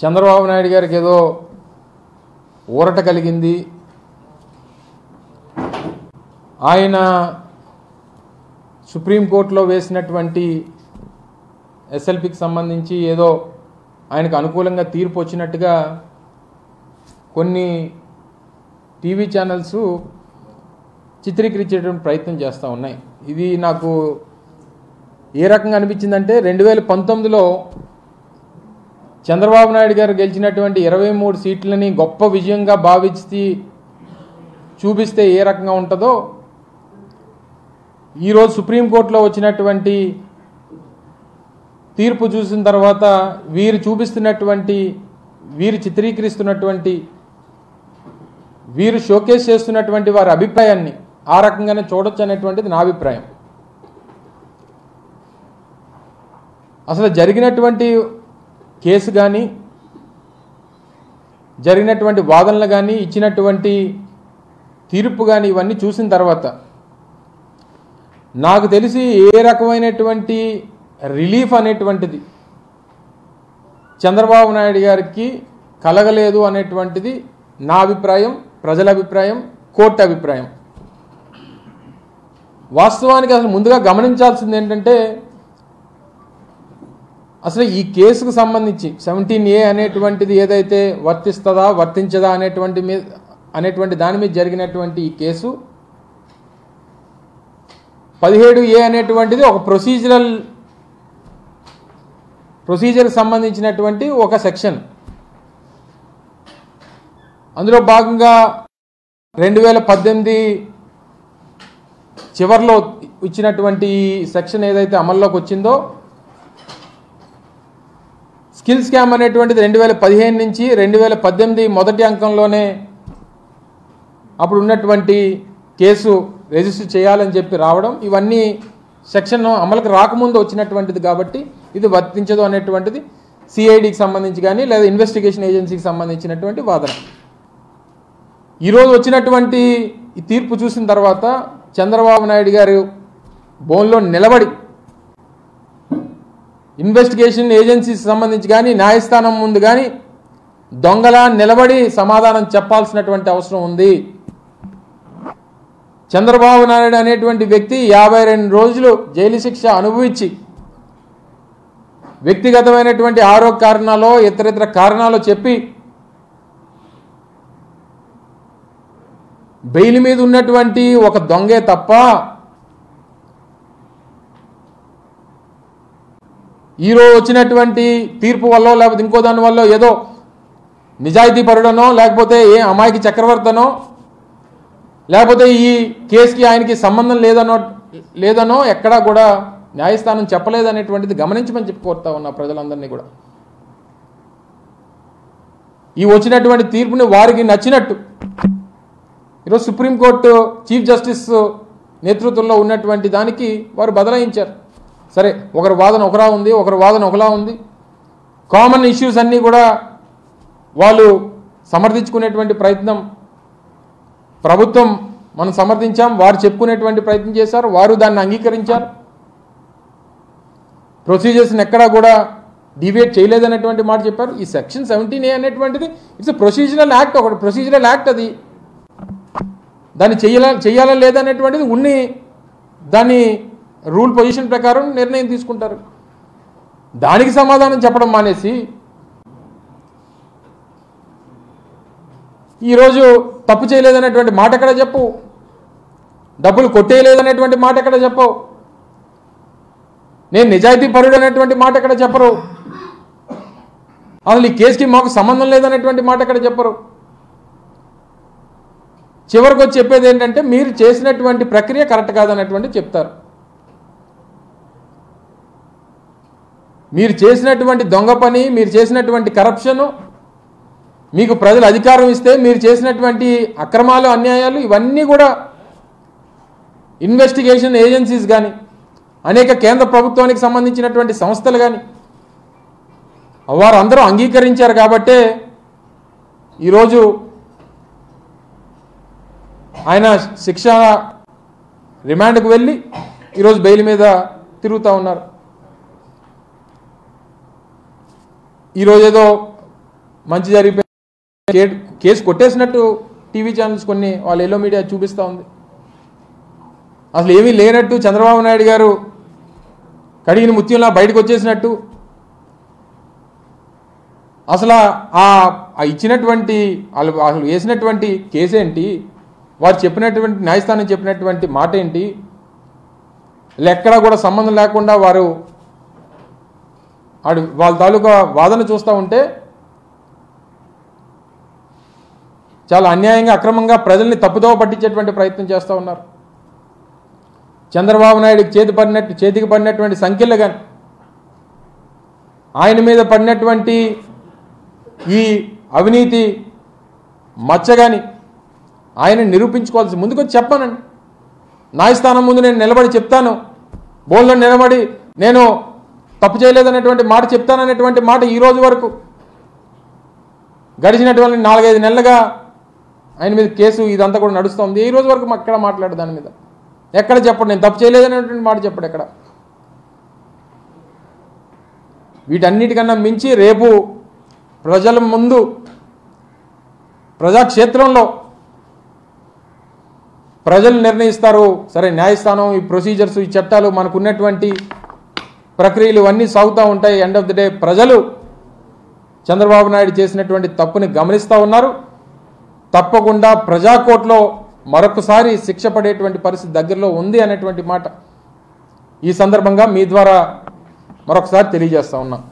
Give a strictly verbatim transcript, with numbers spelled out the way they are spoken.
చంద్రబాబు నాయుడు గారికి ఏదో ఊరట కలిగింది, ఆయన సుప్రీంకోర్టులో వేసినటువంటి ఎస్ఎల్పికి సంబంధించి ఏదో ఆయనకు అనుకూలంగా తీర్పు వచ్చినట్టుగా కొన్ని టీవీ ఛానల్స్ చిత్రీకరించేటువంటి ప్రయత్నం చేస్తూ ఉన్నాయి. ఇది నాకు ఏ రకంగా అనిపించిందంటే, రెండు వేల పంతొమ్మిదిలో చంద్రబాబు నాయుడు గారు గెలిచినటువంటి ఇరవై మూడు సీట్లని గొప్ప విజయంగా భావించి చూపిస్తే ఏ రకంగా ఉంటుందో, ఈరోజు సుప్రీంకోర్టులో వచ్చినటువంటి తీర్పు చూసిన తర్వాత వీరు చూపిస్తున్నటువంటి, వీరు చిత్రీకరిస్తున్నటువంటి, వీరు షోకేస్ చేస్తున్నటువంటి వారి అభిప్రాయాన్ని ఆ రకంగానే చూడొచ్చు అనేటువంటిది నా అభిప్రాయం. అసలు జరిగినటువంటి కేసు కానీ, జరిగినటువంటి వాదనలు కానీ, ఇచ్చినటువంటి తీర్పు కానీ ఇవన్నీ చూసిన తర్వాత నాకు తెలిసి ఏ రకమైనటువంటి రిలీఫ్ అనేటువంటిది చంద్రబాబు నాయుడు గారికి కలగలేదు అనేటువంటిది నా అభిప్రాయం, ప్రజల అభిప్రాయం, కోర్టు అభిప్రాయం. వాస్తవానికి అసలు ముందుగా గమనించాల్సింది ఏంటంటే, అసలు ఈ కేసుకు సంబంధించి సెవెంటీన్ ఏ అనేటువంటిది ఏదైతే వర్తిస్తుందా వర్తించదా అనేటువంటి మీద అనేటువంటి దాని మీద జరిగినటువంటి ఈ కేసు పదిహేడు ఏ అనేటువంటిది ఒక ప్రొసీజరల్ ప్రొసీజర్కి సంబంధించినటువంటి ఒక సెక్షన్. అందులో భాగంగా రెండు వేల పద్దెనిమిది చివరిలో ఇచ్చినటువంటి సెక్షన్ ఏదైతే అమల్లోకి వచ్చిందో, స్కిల్ స్కామ్ అనేటువంటిది రెండు వేల పదిహేను నుంచి రెండు వేల పద్దెనిమిది మొదటి అంకంలోనే అప్పుడు ఉన్నటువంటి కేసు రిజిస్టర్ చేయాలని చెప్పి రావడం, ఇవన్నీ సెక్షన్ అమలుకి రాకముందు వచ్చినటువంటిది కాబట్టి ఇది వర్తించదు అనేటువంటిది సిఐడికి సంబంధించి కానీ లేదా ఇన్వెస్టిగేషన్ ఏజెన్సీకి సంబంధించినటువంటి వాదన. ఈరోజు వచ్చినటువంటి ఈ తీర్పు చూసిన తర్వాత చంద్రబాబు నాయుడు గారు బోన్లో నిలబడి ఇన్వెస్టిగేషన్ ఏజెన్సీకి సంబంధించి కానీ న్యాయస్థానం ముందు కానీ దొంగలా నిలబడి సమాధానం చెప్పాల్సినటువంటి అవసరం ఉంది. చంద్రబాబు నాయుడు అనేటువంటి వ్యక్తి యాభై రెండు రోజులు జైలు శిక్ష అనుభవించి వ్యక్తిగతమైనటువంటి ఆరోగ్య కారణాలు ఇతరితర కారణాలు చెప్పి బెయిల్ మీద ఉన్నటువంటి ఒక దొంగే తప్ప ఈరోజు వచ్చినటువంటి తీర్పు వల్ల లేకపోతే ఇంకో దాని వల్ల ఏదో నిజాయితీ పరుడనో లేకపోతే ఏ అమాయకి చక్రవర్తనో లేకపోతే ఈ కేసుకి ఆయనకి సంబంధం లేదనో లేదనో ఎక్కడా కూడా న్యాయస్థానం చెప్పలేదనేటువంటిది గమనించమని చెప్పి కోరుతా ఉన్నా ప్రజలందరినీ కూడా. ఈ వచ్చినటువంటి తీర్పుని వారికి నచ్చినట్టు ఈరోజు సుప్రీంకోర్టు చీఫ్ జస్టిస్ నేతృత్వంలో ఉన్నటువంటి దానికి వారు బదలాయించారు. సరే, ఒకరి వాదన ఒకలా ఉంది, ఒకరి వాదన ఒకలా ఉంది. కామన్ ఇష్యూస్ అన్నీ కూడా వాళ్ళు సమర్థించుకునేటువంటి ప్రయత్నం ప్రభుత్వం మనం సమర్థించాం, వారు చెప్పుకునేటువంటి ప్రయత్నం చేశారు, వారు దాన్ని అంగీకరించారు. ప్రొసీజర్స్ని ఎక్కడా కూడా డివేట్ చేయలేదనేటువంటి మాట చెప్పారు. ఈ సెక్షన్ సెవెంటీన్ ఏ అనేటువంటిది ఇట్స్ ప్రొసీజరల్ యాక్ట్, ఒకటి ప్రొసీజరల్ యాక్ట్. అది దాన్ని చెయ్యాల చెయ్యాలా లేదనేటువంటిది ఉన్ని దాన్ని రూల్ పొజిషన్ ప్రకారం నిర్ణయం తీసుకుంటారు. దానికి సమాధానం చెప్పడం మానేసి ఈరోజు తప్పు చేయలేదనేటువంటి మాట ఎక్కడ చెప్పు, డబ్బులు కొట్టేయలేదనేటువంటి మాట ఎక్కడ చెప్పవు, నేను నిజాయితీ పరుడు అనేటువంటి మాట ఎక్కడ చెప్పరు, అసలు ఈ కేసుకి మాకు సంబంధం లేదనేటువంటి మాట ఎక్కడ చెప్పరు. చివరికి వచ్చి చెప్పేది ఏంటంటే మీరు చేసినటువంటి ప్రక్రియ కరెక్ట్ కాదనేటువంటి చెప్తారు. మీరు చేసినటువంటి దొంగ పని, మీరు చేసినటువంటి కరప్షను, మీకు ప్రజలు అధికారం ఇస్తే మీరు చేసినటువంటి అక్రమాలు అన్యాయాలు ఇవన్నీ కూడా ఇన్వెస్టిగేషన్ ఏజెన్సీస్ కానీ అనేక కేంద్ర ప్రభుత్వానికి సంబంధించినటువంటి సంస్థలు కానీ వారందరూ అంగీకరించారు. కాబట్టే ఈరోజు ఆయన శిక్ష రిమాండ్కు వెళ్ళి ఈరోజు బెయిల్ మీద తిరుగుతూ ఉన్నారు. ఈరోజు ఏదో మంచి జరిగిపోయి కేసు కొట్టేసినట్టు టీవీ ఛానల్స్ కొన్ని వాళ్ళ ఎల్లో మీడియా చూపిస్తూ ఉంది. అసలు ఏమీ లేనట్టు చంద్రబాబు నాయుడు గారు కడిగిన ముత్యంలా బయటకు వచ్చేసినట్టు, అసలు ఆ ఇచ్చినటువంటి వాళ్ళు అసలు వేసినటువంటి కేసేంటి, వారు చెప్పినటువంటి న్యాయస్థానం చెప్పినటువంటి మాట ఏంటి, ఎక్కడా కూడా సంబంధం లేకుండా వారు ఆడు వాళ్ళ తాలూకా వాదన చూస్తూ ఉంటే చాలా అన్యాయంగా అక్రమంగా ప్రజల్ని తప్పుదోవ పట్టించేటువంటి ప్రయత్నం చేస్తూ ఉన్నారు. చంద్రబాబు నాయుడికి చేతి పడినట్టు చేతికి పడినటువంటి సంఖ్యలు కానీ, ఆయన మీద పడినటువంటి ఈ అవినీతి మచ్చ కానీ ఆయన నిరూపించుకోవాల్సి ముందుకొచ్చి చెప్పానండి. న్యాయస్థానం ముందు నేను నిలబడి చెప్తాను, బోల్లో నిలబడి నేను తప్పు చేయలేదనేటువంటి మాట చెప్తాననేటువంటి మాట ఈ రోజు వరకు గడిచినటువంటి నాలుగైదు నెలలుగా ఆయన మీద కేసు ఇదంతా కూడా నడుస్తుంది. ఈ రోజు వరకు ఎక్కడ మాట్లాడు దాని మీద ఎక్కడ చెప్పడు, నేను తప్పు చేయలేదనేటువంటి మాట చెప్పడు ఎక్కడ. వీటన్నిటికన్నా మించి రేపు ప్రజల ముందు ప్రజాక్షేత్రంలో ప్రజలు నిర్ణయిస్తారు. సరే, న్యాయస్థానం ఈ ప్రొసీజర్స్ ఈ చట్టాలు మనకున్నటువంటి ప్రక్రియలు అన్నీ సాగుతూ ఉంటాయి. ఎండ్ ఆఫ్ ది డే ప్రజలు చంద్రబాబు నాయుడు చేసినటువంటి తప్పుని గమనిస్తూ ఉన్నారు. తప్పకుండా ప్రజాకోర్టులో మరొకసారి శిక్ష పడేటువంటి పరిస్థితి దగ్గరలో ఉంది అనేటువంటి మాట ఈ సందర్భంగా మీ ద్వారా మరొకసారి తెలియజేస్తా ఉన్నా.